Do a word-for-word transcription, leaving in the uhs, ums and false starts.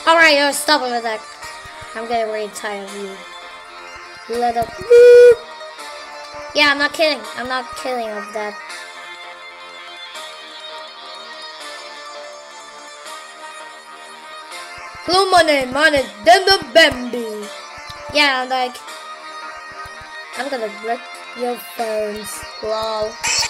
Alright, yo, stop with that. I'm getting really tired of you. Let up. Yeah, I'm not kidding. I'm not kidding of that. Hello, my name, my name is Dinnerbambi. Yeah, I'm like, I'm gonna break your phones. Lol.